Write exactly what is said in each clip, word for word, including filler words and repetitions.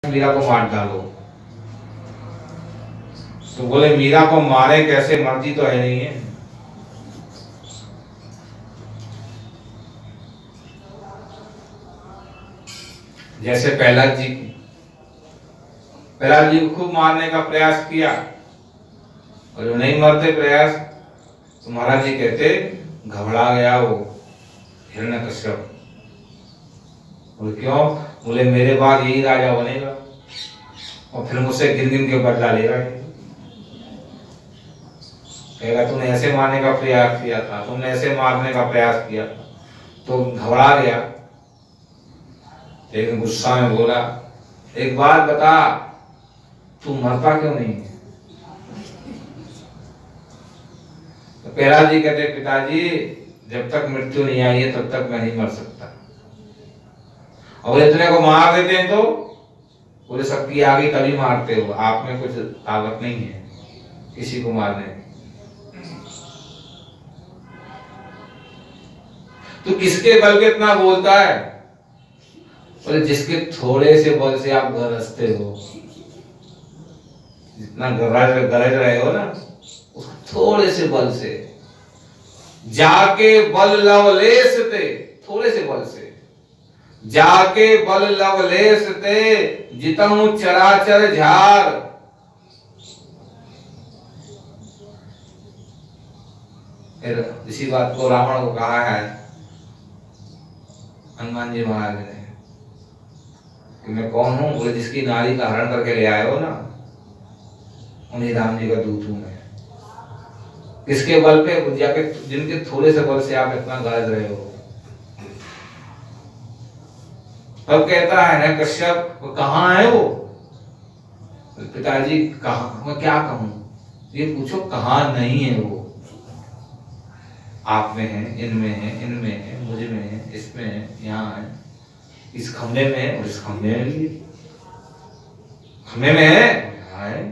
मीरा को मार डालो। तो बोले मीरा को मारे कैसे, मर्जी तो है नहीं है। जैसे प्रहलाद जी की प्रहलाद जी को खूब मारने का प्रयास किया और जो नहीं मरते प्रयास, तो महाराज जी कहते घबरा गया वो हिरण्यकश्यप। बोले क्यों? बोले मेरे बाद यही राजा बनेगा और फिर मुझसे गिन गिन के बदला लेगा। कहेगा तुमने ऐसे मारने का प्रयास किया था, तुमने ऐसे मारने का प्रयास किया था। तो घबरा गया, लेकिन गुस्सा में बोला एक बात बता, तू मरता क्यों नहीं है? तो प्रहलाद जी कहते पिताजी जब तक मृत्यु नहीं आई है तब तक मैं नहीं मर सकता। और इतने को मार देते हैं तो बोले शक्ति आ गई तभी मारते हो, आप में कुछ ताकत नहीं है किसी को मारने। तो किसके बल पे इतना बोलता है? बोले जिसके थोड़े से बल से आप गरजते हो, जितना गरज गरज रहे हो ना, उस थोड़े से बल से जाके बल लवलेश ते, थोड़े से बल से जाके बल लवलेश ते जितनु चराचर झार। फिर इसी बात को रावण को कहा है हनुमान जी महाराज ने कि मैं कौन हूं? बोले जिसकी नारी का हरण करके ले आए हो ना, उन्हीं राम जी का दूत हूं मैं। किसके बल पे? जाके जिनके थोड़े से बल से आप इतना गरज रहे हो। तब कहता है ना कश्यप वो कहाँ है वो? पिताजी कहाँ, मैं क्या कहूं? ये पूछो कहाँ नहीं है वो। आप में है, इनमें है, इनमें है, मुझ में है, इसमें है, यहाँ है, इस खंबे में है और इस खंबे में भी, खंबे में है यहाँ है।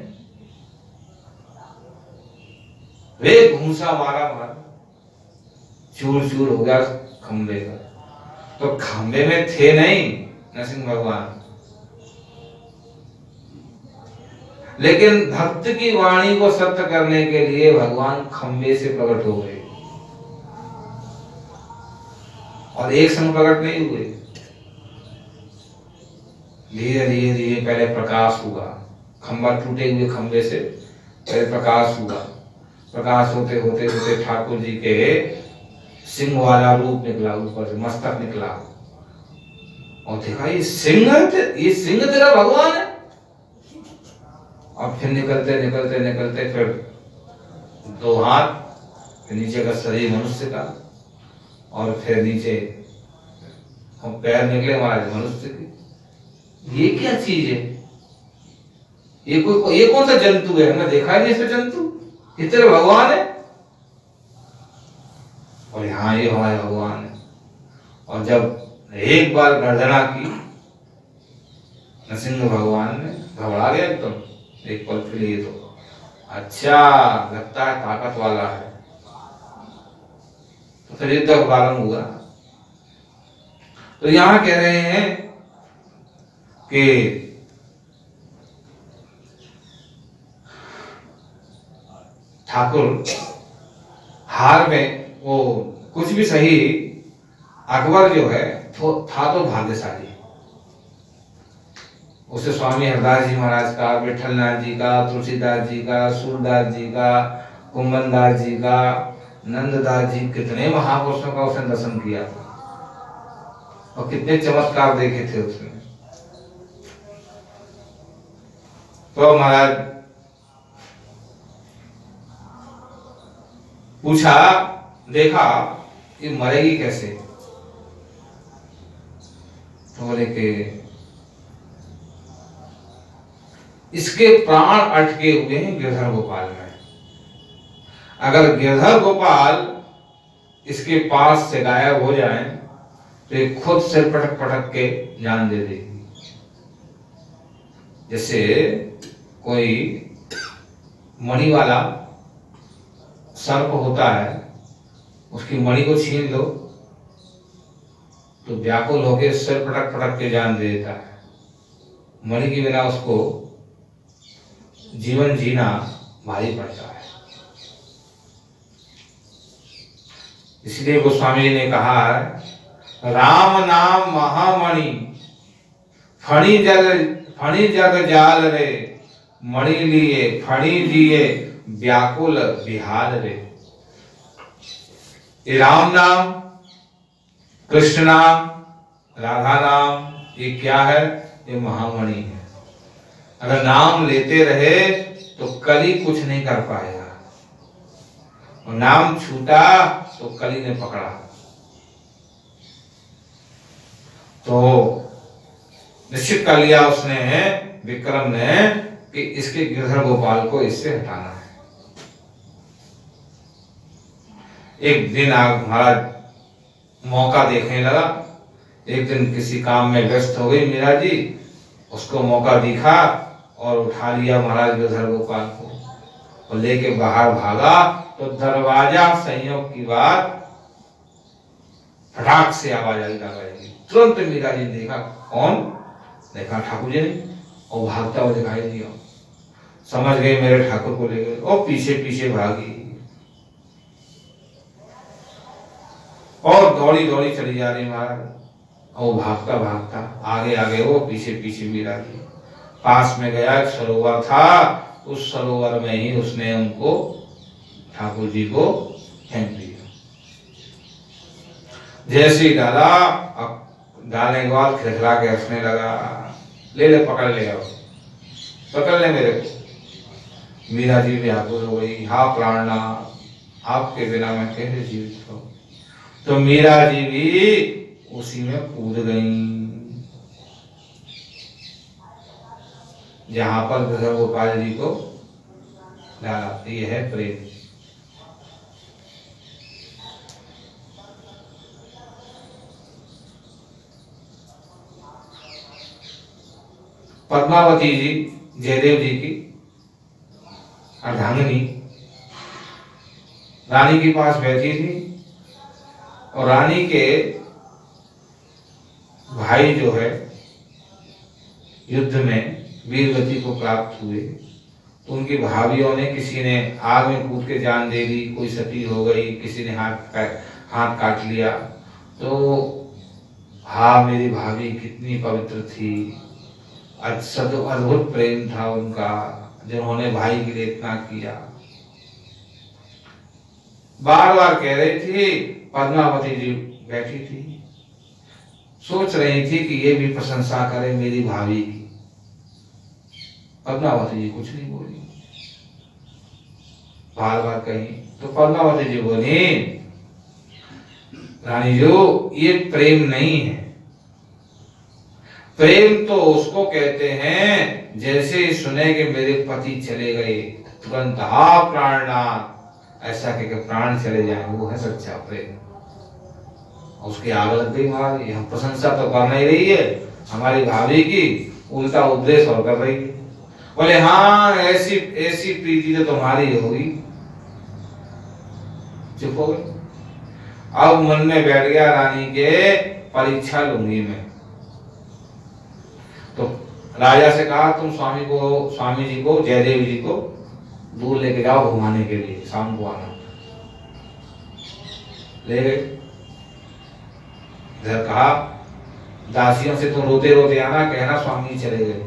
वे घूसा मारा मारा चूर चूर हो गया खंबे का। तो खंबे में थे नहीं नरसिंह भगवान, लेकिन भक्त की वाणी को सत्य करने के लिए भगवान खंबे से प्रकट हो गए और एक संग प्रकट नहीं हुए। धीरे धीरे धीरे पहले प्रकाश हुआ, खंबा टूटे हुए खंबे से पहले प्रकाश हुआ। प्रकाश होते होते होते ठाकुर जी के सिंह वाला रूप निकला, ऊपर से मस्तक निकला और देखा ये सिंह, ये सिंह तेरा भगवान है। और फिर निकलते निकलते निकलते फिर दो हाथ, फिर नीचे का शरीर मनुष्य का और फिर नीचे हम पैर निकले महाराज मनुष्य की। ये क्या चीज है? ये कोई ये कौन सा जंतु है? हमने देखा ही नहीं ऐसे जंतु। ये तेरे भगवान है और यहाँ ये हमारे भगवान है। और जब एक बार गर्जना की नरसिंह भगवान ने, घबरा गया एकदम एक पल के लिए। तो अच्छा लगता है ताकत वाला है। तो फिर युद्ध का प्रारंभ हुआ। तो यहां कह रहे हैं कि ठाकुर हार में वो कुछ भी सही, अकबर जो है तो था तो भाग्यशाली। उसे स्वामी हरदास जी महाराज का, विठलनाथ जी का, तुलसीदास जी का, सूरदास जी का, कुंभनदास जी का, नंददास जी, कितने महापुरुषों का उसने दर्शन किया और कितने चमत्कार देखे थे उसने। तो महाराज पूछा, देखा कि मरेगी कैसे? तो बोले कि इसके प्राण अटके हुए हैं गिरधर गोपाल में। अगर गिरधर गोपाल इसके पास से गायब हो जाए तो ये खुद से पटक पटक के जान दे देगी। जैसे कोई मणि वाला सर्प होता है, उसकी मणि को छीन लो तो व्याकुल होकर सिर पटक पटक के जान दे देता है। मणि के बिना उसको जीवन जीना भारी पड़ता है। इसलिए गोस्वामी जी ने कहा है राम नाम महामणि फणी जग फणी जग जाल रे मणि लिए फणी दिए व्याकुल बिहार रे। ये राम नाम, कृष्ण नाम, राधा नाम, ये क्या है? ये महामणि है। अगर नाम लेते रहे तो कली कुछ नहीं कर पाएगा, और नाम छूटा तो कली ने पकड़ा। तो निश्चित कर लिया उसने, विक्रम ने, कि इसके गिरधर गोपाल को इससे हटाना है। एक दिन आग महाराज मौका देखने लगा। एक दिन किसी काम में व्यस्त हो गई मीरा जी, उसको मौका दिखा और उठा लिया महाराज गिरधर गोपाल को और लेके बाहर भागा। तो दरवाजा संयोग की बात फटाक से आवाज आई लगी। तुरंत मीरा जी ने देखा कौन, देखा ठाकुर जी ने, और भागता हुआ दिखाई दिया। समझ गए मेरे ठाकुर को ले गए, और पीछे पीछे भागी और दौड़ी दौड़ी चली जा रही महाराज, और भागता भागता आगे आगे वो पीछे पीछे मीरा जी। पास में गया, एक सरोवर था, उस सरोवर में ही उसने उनको ठाकुर जी को फेंक दिया। जैसे ही डाला, अब डालने के बाद खिलखिला के हंसने लगा, ले ले पकड़ ले, आओ पकड़ ले मेरे को। मीरा जी भी आकुल हो गई, हा प्राणनाथ, आपके बिना मैं कैसे जीवित हूँ। तो मीरा जी भी उसी में कूद गई जहां पर गिरधर गोपाल जी को डाला। ये है प्रेम। पद्मावती जी जयदेव जी की अर्धांगिनी रानी के पास बैठी थी, और रानी के भाई जो है युद्ध में वीरवती को प्राप्त हुए, तो उनकी भाभियों ने, किसी ने आग में कूद के जान दे दी, कोई सती हो गई, किसी ने हाथ हाथ काट लिया। तो हाँ, मेरी भाभी कितनी पवित्र थी, अद्भुत प्रेम था उनका, जिन्होंने भाई के लिए इतना किया। बार बार कह रही थी। पद्मावती जी बैठी थी, सोच रही थी कि ये भी प्रशंसा करे मेरी भाभी की। पद्मावती जी कुछ नहीं बोली, बार बार कही। तो पद्मावती जी बोली, रानी जो, ये प्रेम नहीं है। प्रेम तो उसको कहते हैं जैसे ही सुने कि मेरे पति चले गए तुरंत हा प्राणनाथ ऐसा कहकर प्राण चले जाए, वो है सच्चा प्रेम। उसकी आग लग गई महाराज, हम प्रशंसा तो कर नहीं रही है हमारी भाभी की, उल्टा उपदेश और कर रही है। बोले हाँ, ऐसी ऐसी प्रीति तो तुम्हारी होगी। चुप हो गए। अब मन में बैठ गया रानी के, परीक्षा लूंगी मैं। तो राजा से कहा, तुम स्वामी को, स्वामी जी को, जयदेव जी को दूर लेके जाओ घुमाने के लिए, शाम को आना। ले गए। इधर कहा दासियों से, तुम रोते रोते आना, कहना स्वामी चले गए।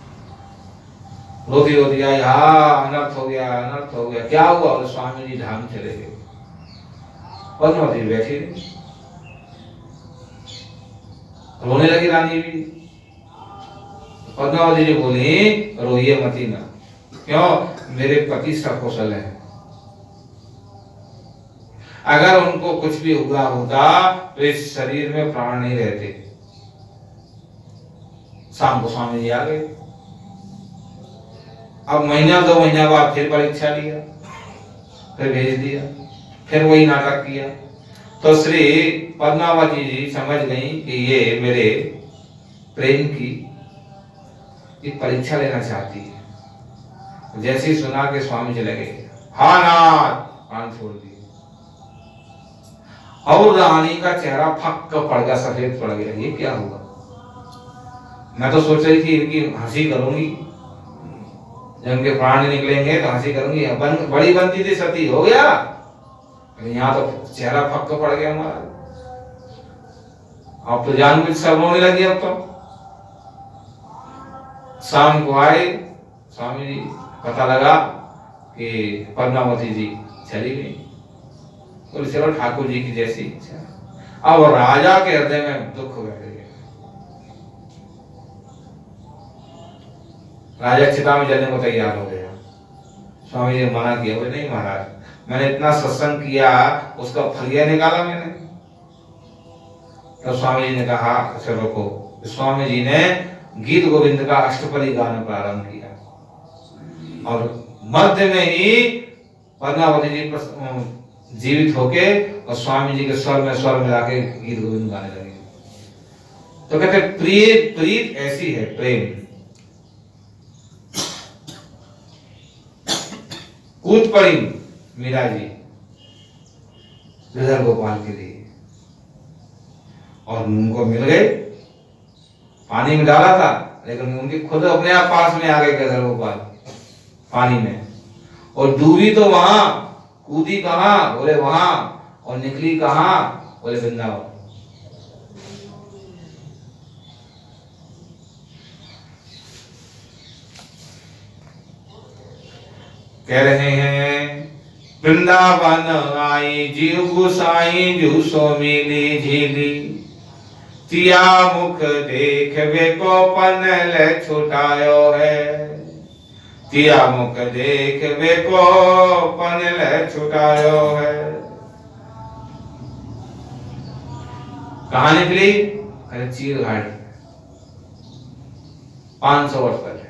रोती रोती आई, हाँ अनर्थ हो गया, अनर्थ हो गया। क्या हुआ? और स्वामी जी धाम चले गए। पद्मावती बैठी रही, रोने लगी रानी भी। पद्मावती जी बोली, रोइए मती ना, क्यों? मेरे पति सकुशल है। अगर उनको कुछ भी हुआ होता तो इस शरीर में प्राण नहीं रहते। शाम को स्वामी जी आ गए। अब महीना दो महीना बाद फिर परीक्षा लिया, फिर भेज दिया, फिर वही नाटक किया। तो श्री पद्मावती जी समझ गई कि ये मेरे प्रेम की एक परीक्षा लेना चाहती है। जैसे ही सुना के स्वामी चले गए, हाँ नाथ, प्राण छोड़ दिए। और रानी का चेहरा फक्क पड़ गया, सफेद पड़ गया। ये क्या हुआ? मैं तो सोच रही थी इनकी हंसी करूंगी, जब इनके प्राण निकलेंगे तो हंसी करूंगी। बन, बड़ी बनती थी सती, हो गया। यहाँ तो चेहरा फक्क पड़ गया हमारा। अब तो जान बुझ सब रोने लगी। अब तो शाम को आए स्वामी जी, पता लगा कि पद्मावती जी चली गई। बोले चलो ठाकुर जी की जैसी इच्छा। अब राजा के हृदय में दुख बैठ गया। राजा चिता में जलने को तैयार हो गया। स्वामी जी ने मना किया, बोले नहीं महाराज, मैंने इतना सत्संग किया, उसका फलिया निकाला मैंने। तो स्वामी जी ने कहा चलो को। स्वामी जी ने गीत गोविंद का अष्टपदी गाना प्रारंभ किया और मध्य में ही पद्मावती जी जीवित होके और स्वामी जी के स्वर में स्वर मिला के गीत गोविंद गाने लगे। तो कहते प्रिय प्रीत ऐसी है, प्रेम। कूद पड़ी मीरा जी गिरधर गोपाल के लिए और उनको मिल गए। पानी में डाला था लेकिन उनकी खुद अपने आप पास में आ गए गिरधर गोपाल पानी में। और डूबी तो वहां, कूदी कहां? बोले वहां। और निकली कहां? बोले वृंदावन। कह रहे हैं वृंदावन आई जीव गुसाई जू सो मिली झीली, तिया मुख देख वे को पनल छुटायो है, तिया मुख देख वे को पनल छुटायो है। कहाँ निकली? अरे चीर घाट, पांच सौ वर्ष पहले।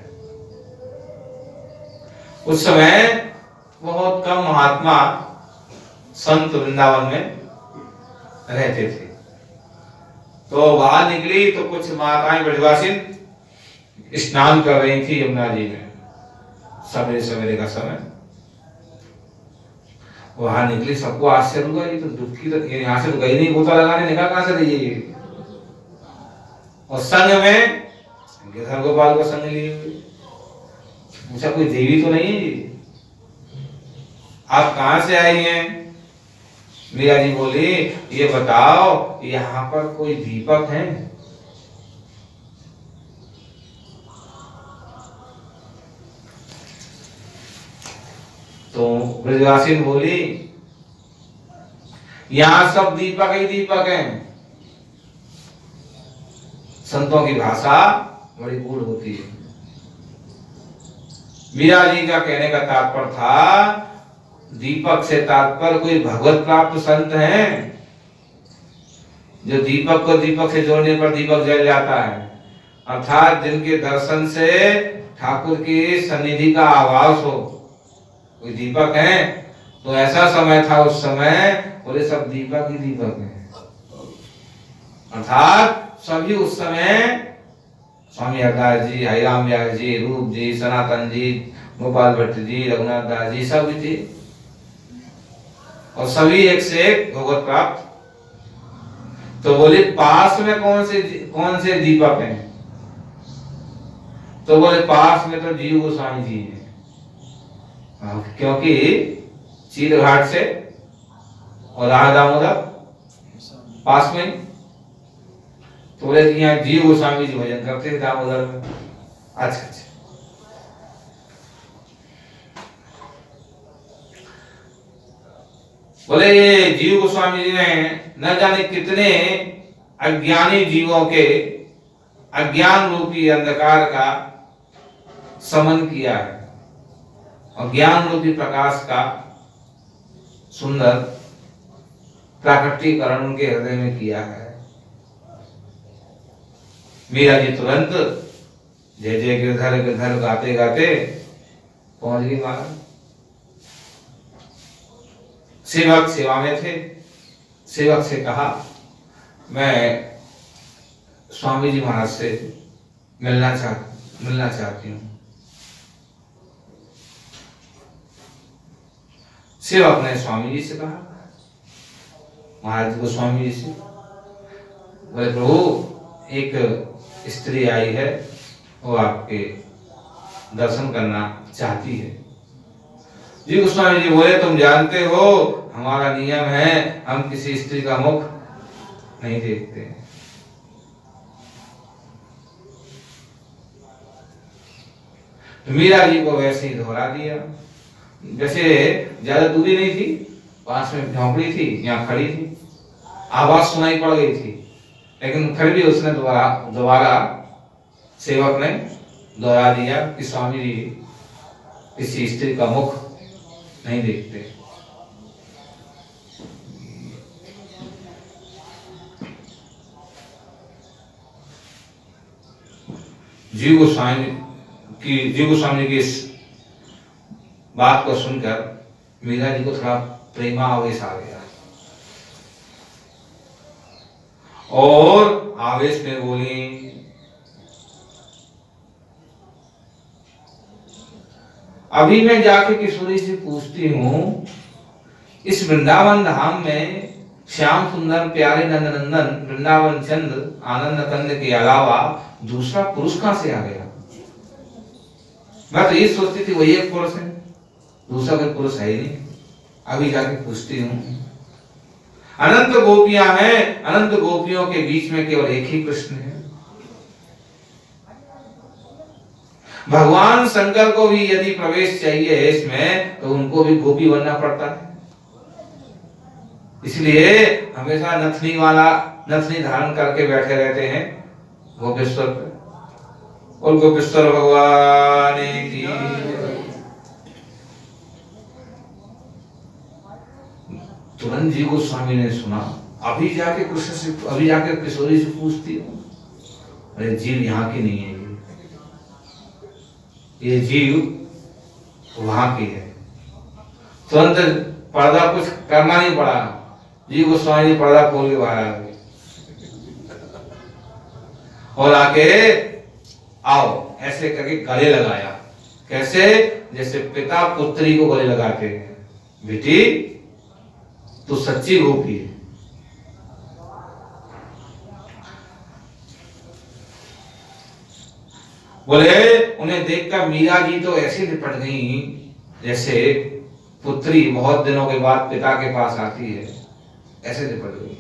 उस समय बहुत कम महात्मा संत वृंदावन में रहते थे। तो वहां निकली तो कुछ माताएं ब्रजवासिन स्नान कर रही थी यमुना जी में, सवेरे सवेरे का समय। वहां निकली, सबको आश्चर्य हुआ, ये तो दुखी तो यहाँ से तो गई नहीं, गोता लगाने निकल कहां से रही है। और संग में गिरधर गोपाल को संग लिए हुए। पूछा कोई देवी तो नहीं है, आप कहां से आई हैं? मीरा जी बोली ये बताओ यहाँ पर कोई दीपक है? तो ब्रजवासी बोली यहाँ सब दीपक ही दीपक हैं। संतों की भाषा बड़ी गूढ़ होती है। मीरा जी का कहने का तात्पर्य था दीपक से तात्पर्य कोई भगवत प्राप्त संत हैं जो दीपक को दीपक से जोड़ने पर दीपक जल जाता है, अर्थात जिनके दर्शन से ठाकुर की सन्निधि का आभास हो, कोई दीपक हैं। तो ऐसा समय था उस समय, बोले सब दीपक ही दीपक हैं, अर्थात सभी उस समय स्वामी हरदास जी, हरिराम व्यास जी, रूप जी, सनातन जी, गोपाल भट्ट जी, रघुनाथ दास जी सब थे और सभी एक से एक भगवत प्राप्त। तो बोले पास में कौन से कौन से दीपक हैं? तो बोले पास में तो जीव गोस्वामी जी हैं, क्योंकि चीर घाट से और राह दामोदर पास में। तो बोले कि यहाँ जीव गोस्वामी जी भजन करते हैं दामोदर में। अच्छा अच्छा, बोले ये जीव गोस्वामी जी ने न जाने कितने अज्ञानी जीवों के अज्ञान रूपी अंधकार का समन किया है और ज्ञान रूपी प्रकाश का सुंदर प्राकटीकरण उनके हृदय में किया है। मीरा जी तुरंत जय जय गिरधर गिरधर गाते गाते पहुंच गई महाराज। सेवक सेवा में थे। सेवक से कहा मैं स्वामी जी महाराज से मिलना चाह मिलना चाहती हूँ। सेवक ने स्वामी जी से कहा, महाराज को स्वामी जी से, बोले प्रभु एक स्त्री आई है, वो आपके दर्शन करना चाहती है। जी गोस्वामी जी बोले, तुम जानते हो हमारा नियम है, हम किसी स्त्री का मुख नहीं देखते। तो मीरा जी को वैसे ही दोहरा दिया। जैसे ज्यादा दूरी नहीं थी, पास में झोंपड़ी थी, यहाँ खड़ी थी, आवाज सुनाई पड़ गई थी, लेकिन फिर भी उसने दोबारा दोबारा सेवक ने दोहरा दिया कि स्वामी जी किसी स्त्री का मुख नहीं देखते। जीव गोस्वामी की जीव गोस्वामी की इस बात को सुनकर मीरा जी को थोड़ा प्रेमावेश आ गया और आवेश में बोली, अभी मैं जाके किशोरी से पूछती हूँ, इस वृंदावन धाम में श्याम सुंदर प्यारे नंद नंदन वृंदावन चंद आनंद कंद के अलावा दूसरा पुरुष कहां से आ गया? मैं तो ये सोचती थी वही एक पुरुष है, दूसरा कोई पुरुष है ही नहीं। अभी जाके पूछती हूँ, अनंत गोपियां हैं, अनंत गोपियों के बीच में केवल एक ही कृष्ण है। भगवान शंकर को भी यदि प्रवेश चाहिए इसमें तो उनको भी गोपी बनना पड़ता है, इसलिए हमेशा नथनी वाला नथनी धारण करके बैठे रहते हैं गोपेश्वर पे। और गोपेश्वर भगवान की तुरंत जी गोस्वामी ने सुना, अभी जाके कृष्ण से अभी जाके किशोरी से पूछती हूँ, अरे जीव यहाँ की नहीं है, ये जीव वहां की है। तुरंत पर्दा कुछ करना नहीं पड़ा, जी गोस्वामी जी पर्दा खोल के बाहर आ गए और आके आओ ऐसे करके गले लगाया। कैसे? जैसे पिता पुत्री को गले लगाते हैं, बेटी तू सच्ची गोपी है। बोले उन्हें देखकर मीरा जी तो ऐसे लिपट गई जैसे पुत्री बहुत दिनों के बाद पिता के पास आती है, ऐसे लिपट गई।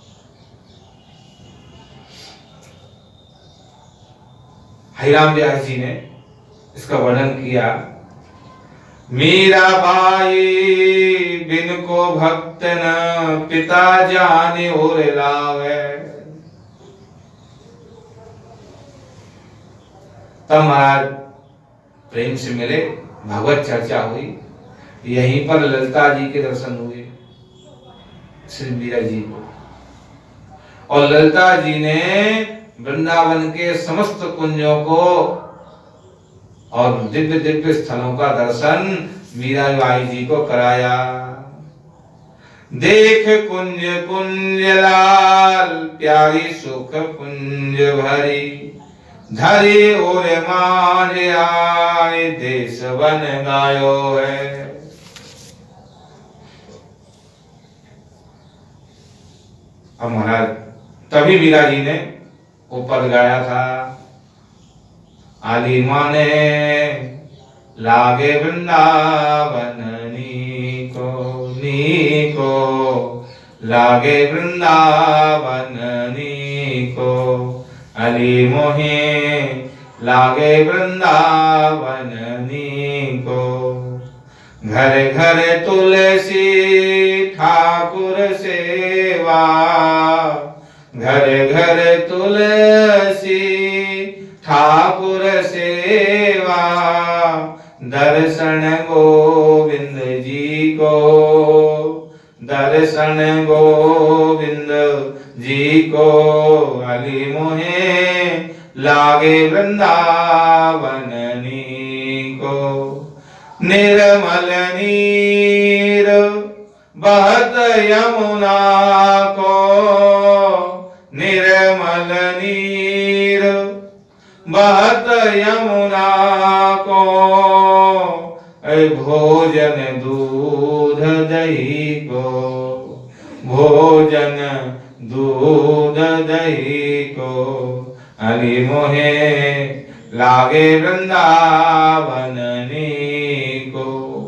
हरिराम व्यास जी ने इसका वर्णन किया, मीरा बाई बिन को भक्त न पिता जाने और लावे। तब महाराज प्रेम से मिले, भगवत चर्चा हुई, यहीं पर ललिता जी के दर्शन हुए श्री मीरा जी को, और ललिता जी ने वृंदावन के समस्त कुंजों को और दिव्य दिव्य स्थलों का दर्शन मीराबाई जी को कराया। देख कुंज कुंज लाल प्यारी सुख कुंज भरी, धरी और मान आए देश बन गायो है। अब महाराज तभी मीरा जी ने वो पद गाया था, आली माने लागे वृंदावन नीको नीको, लागे वृंदावन नीको, अली मोहे लागे वृंदावन नीको। घर घर तुलसी ठाकुर सेवा, घर घर तुलसी ठाकुर सेवा, दर्शन गोविंद जी को, दर्शन गोविंद जी को, अली मोहे लागे वृंदावन नीको। निर्मल नीर बहत यमुना को, निर्मल नीर बहत यमुना को, भोजन दूध दही को, भोजन दूध दही को, अली मोहे लागे वृंदावन को।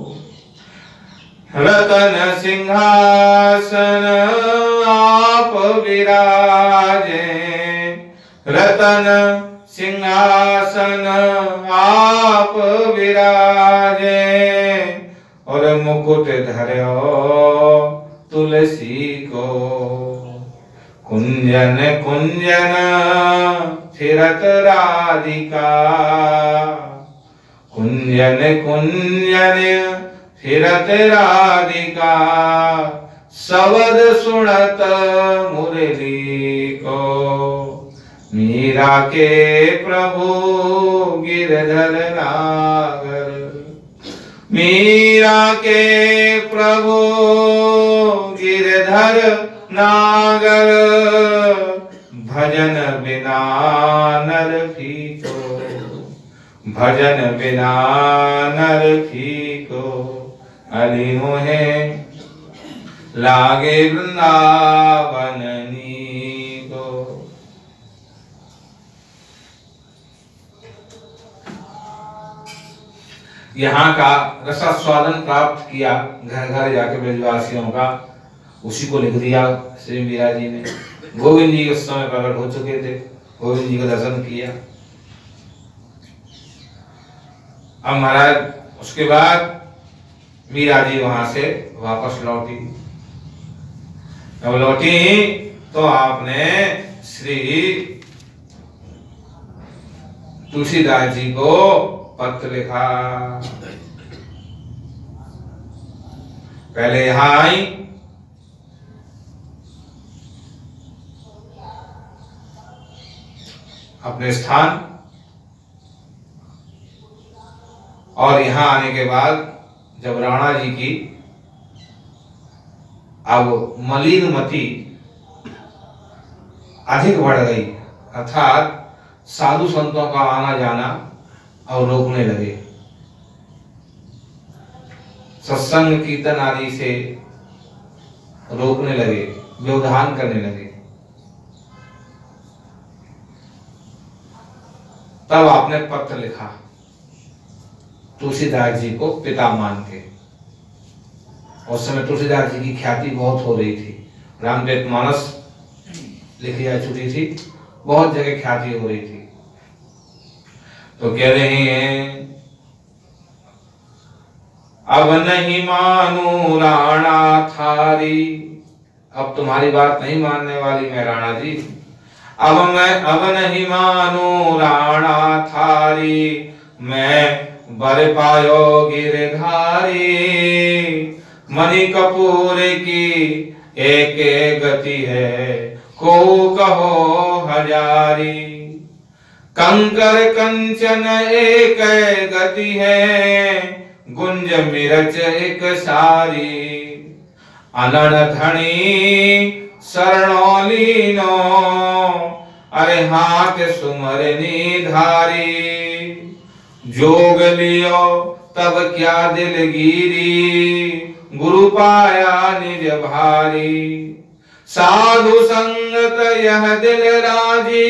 रतन सिंहासन आप विराजे, रतन सिंहासन आप विराजे, और मुकुट धर्यो तुलसी को। कुंजन कुंजन फिरत राधिका, कुंजन कुंजन फिरत राधिका, सवद सुनत मुरली को। मीरा के प्रभु गिरधर नागर, मीरा के प्रभु गिरधर नागर, भजन बिना नर फीको, भजन बिना नर फीको। अली मोहे लागे वृंदावन को। यहाँ का रसास्वादन प्राप्त किया घर घर जाके ब्रजवासियों का, उसी को लिख दिया श्री मीरा जी ने। गोविंद जी उस समय प्रकट हो चुके थे, गोविंद जी का दर्शन किया। अब महाराज उसके बाद मीरा जी वहां से वापस लौटी। अब लौटी तो आपने श्री तुलसीदास जी को पत्र लिखा। पहले यहां आई, अपने स्थान, और यहां आने के बाद जब राणा जी की अब मलिन मति अधिक बढ़ गई, अर्थात साधु संतों का आना जाना और रोकने लगे, सत्संग कीर्तन आदि से रोकने लगे, व्यवधान करने लगे, तब आपने पत्र लिखा तुलसीदास जी को पिता मान के। उस समय तुलसीदास जी की ख्याति बहुत हो रही थी, रामचरित मानस लिखी जा चुकी थी, बहुत जगह ख्याति हो रही थी। तो कह रहे हैं अब नहीं मानू राणा थारी, अब तुम्हारी बात नहीं मानने वाली मैं राणा जी। अब मैं अब नहीं मानू राणा थारी, मैं बर पायो गिरधारी। मणि कपूर की एक एक गति है, को कहो हजारी। कंकर कंचन एक गति है, गुंज मिरच एक सारी। अनड़ धनी शरणोलीनो, अरे हाथ सुमरनी धारी। जोग लियो तब क्या दिलगिरी, गुरु पाया निज भारी। साधु संगत यह दिल राजी,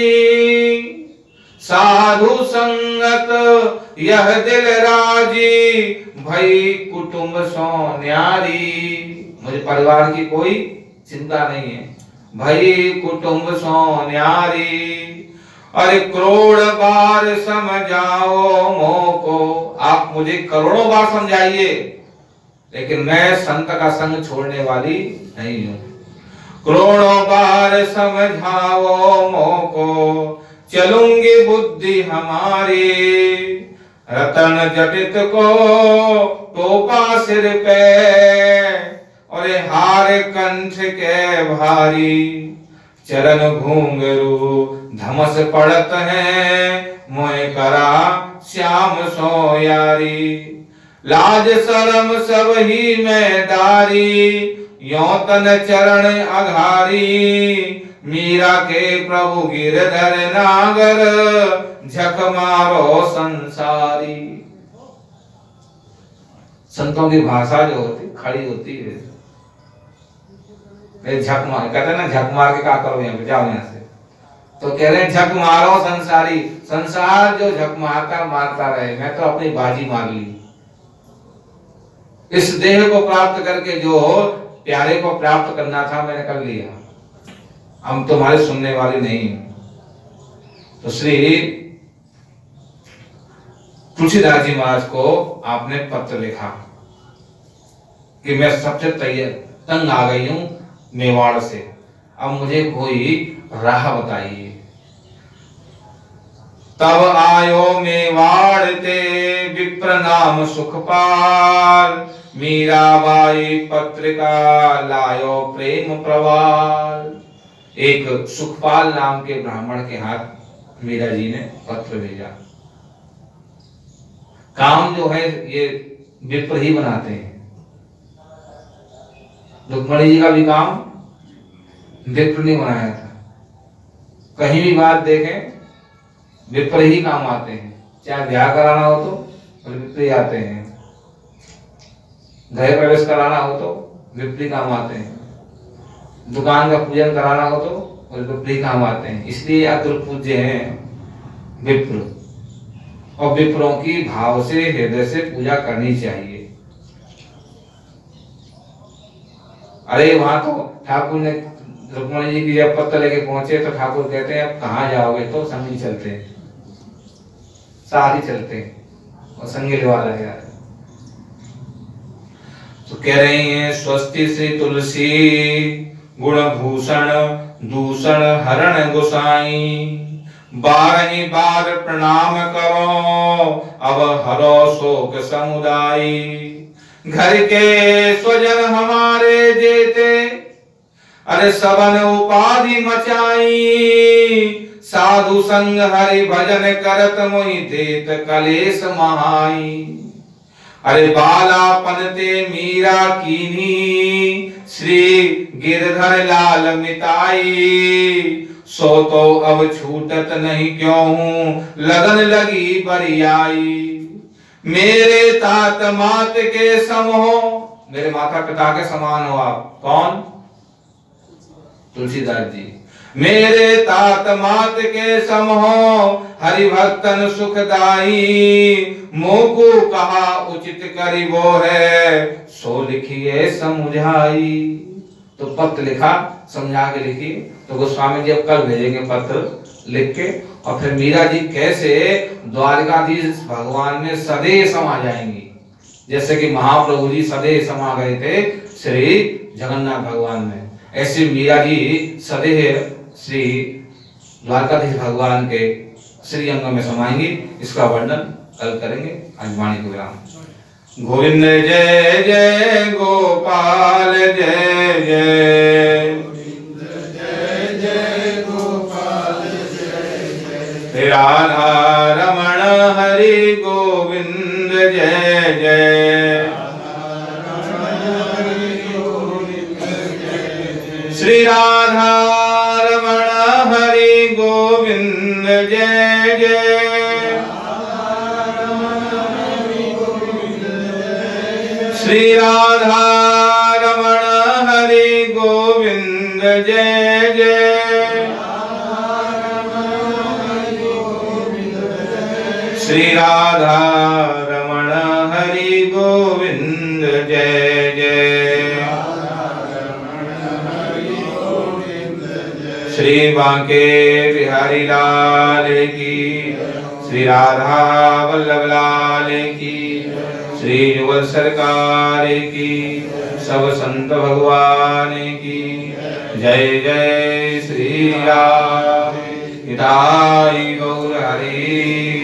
साधु संगत यह दिल राजी। भई कुटुंब सो न्यारी, मुझे परिवार की कोई चिंता नहीं है। भई कुटुंब सो न्यारी। अरे करोड़ बार समझाओ मोको, आप मुझे करोड़ों बार समझाइए, लेकिन मैं संत का संग छोड़ने वाली नहीं हूं। करोड़ों बार समझाओ मोको, चलूंगी बुद्धि हमारी। रतन जटित को टोपा सिर पे, और हार कंठ के भारी। चरण घूंघरू धमस पड़त है, मोए करा श्याम सो यारी। लाज शरम सब ही में डारी, यो तन चरण अघारी। मीरा के प्रभु गिरधर नागर, झक मारो संसारी। संतों की भाषा जो होती खड़ी होती है, झक मार कहते हैं ना, झक मार के क्या करो यहाँ पे, जाओ यहाँ से। तो कह रहे हैं झक मारो संसारी, संसार जो झक मारता मारता रहे, मैं तो अपनी बाजी मार ली। इस देह को प्राप्त करके जो प्यारे को प्राप्त करना था मैंने कर लिया, हम तुम्हारे सुनने वाले नहीं। तो श्री तुलसीदास जी महाराज को आपने पत्र लिखा कि मैं सबसे तैयार तंग आ गई हूं मेवाड़ से, अब मुझे कोई राह बताइए। तब आयो मेवाड़ ते विप्र नाम सुखपाल, मीराबाई पत्रिका लायो प्रेम प्रवाल। एक सुखपाल नाम के ब्राह्मण के हाथ मीरा जी ने पत्र भेजा। काम जो है ये विप्र ही बनाते हैं, रुक्मणी जी का भी काम विप्र ने बनाया था। कहीं भी बात देखें विप्र ही काम आते हैं, चाहे ब्याह कराना हो तो विप्र ही आते हैं, गृह प्रवेश कराना हो तो विप्र काम आते हैं, दुकान का पूजन कराना हो तो विप्र काम आते हैं। इसलिए अग्र पूज्य हैं विप्र, और विप्रों की भाव से हृदय से पूजा करनी चाहिए। अरे वहां तो ठाकुर ने रुक्मणी जी की जब पत्र लेके पहुंचे तो ठाकुर कहते हैं अब कहाँ जाओगे, तो संगी चलते हैं, साथ ही चलते हैं, और संगी वाला यार। तो कह रहे हैं स्वस्ति श्री तुलसी गुण भूषण दूषण हरण गोसाई, बारही बार प्रणाम करो अब हरो शोक समुदायी। घर के स्वजन हमारे जेते अरे सबन उपाधि मचाई, साधु संग हरि भजन करत मोहि देत कलेश महाई। अरे बालापन ते मीरा कीनी, श्री गिरधर लाल मिताई। सो तो अब छूटत नहीं क्यों हूँ लगन लगी बरियाई। मेरे तात मात के सम हो, मेरे माता पिता के समान हो आप। कौन? तुलसीदास जी। मेरे तात मात के सम हो, हरि भक्तन सुखदाई। मोको कहा उचित करी वो है, सो लिखिए समुझाई। तो पत्र लिखा, समझा के लिखी। तो गोस्वामी जी अब कल भेजेंगे पत्र लिख के, और फिर मीरा जी कैसे द्वारकाधीश भगवान में सदैव समा जाएंगी, जैसे कि महाप्रभु जी सदैव समा गए थे श्री जगन्नाथ भगवान में, ऐसे मीरा जी सदैव श्री द्वारकाधीश भगवान के श्री अंग में समाएंगी। इसका वर्णन कल करेंगे। आज वाणी को विराम। गोविंद जय जय गोपाल जय जय, जय जय गोपाल जय जय, राधा रमण हरि गोविंद जय जय, श्री राधा रमण हरि गोविंद जय जय, श्री राधा रमण हरि गोविंद जय जय, श्री राधा रमण हरि गोविंद जय जय, श्री बांके बिहारी लाल की, श्री राधा वल्लभ लाल की, श्री युगल सरकार की, सब संत भगवान की जय जय। श्री राम। हिताय गौर हरि।